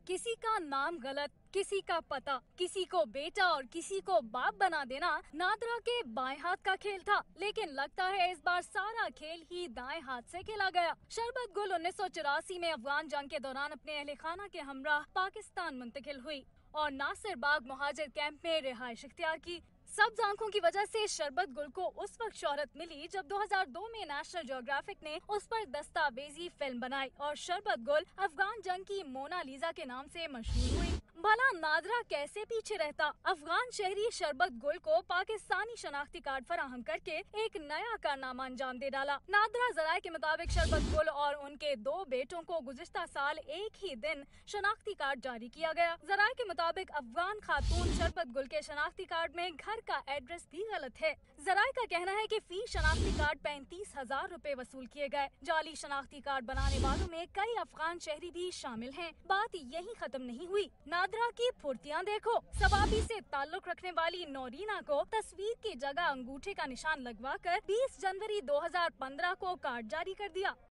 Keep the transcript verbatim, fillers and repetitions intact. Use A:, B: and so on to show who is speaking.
A: किसी का नाम गलत, किसी का पता, किसी को बेटा और किसी को बाप बना देना नादरा के बाएं हाथ का खेल था, लेकिन लगता है इस बार सारा खेल ही दाएं हाथ से खेला गया। शरबत गुल उन्नीस सौ चौरासी में अफगान जंग के दौरान अपने अहले खाना के हमराह पाकिस्तान मुंतकिल हुई और नासिर बाग मुहाजिर कैंप में रिहाइश इख्तियार की। सब्ज आंखों की वजह से शरबत गुल को उस वक्त शोहरत मिली जब दो हज़ार दो में नेशनल ज्योग्राफिक ने उस पर दस्तावेजी फिल्म बनाई और शरबत गुल अफगान जंग की मोनालिसा के नाम से मशहूर हुई। भला नादरा कैसे पीछे रहता। अफगान शहरी शरबत गुल को पाकिस्तानी शनाख्ती कार्ड फराहम करके एक नया कारनामा अंजाम दे डाला। नादरा जराये के मुताबिक शरबत गुल और उनके दो बेटों को गुज़िश्ता साल एक ही दिन शनाख्ती कार्ड जारी किया गया। जराये के मुताबिक अफगान खातून शरबत गुल के शनाख्ती कार्ड में घर का एड्रेस भी गलत है। जराये का कहना है कि फी शनाख्ती कार्ड पैंतीस हजार रूपए वसूल किए गए। जाली शनाख्ती कार्ड बनाने वालों में कई अफगान शहरी भी शामिल हैं। बात यही खत्म नहीं हुई। नादरा की फुर्तियां देखो। सवाबी से ताल्लुक रखने वाली नौरीना को तस्वीर की जगह अंगूठे का निशान लगवाकर बीस जनवरी दो हज़ार पंद्रह को कार्ड जारी कर दिया।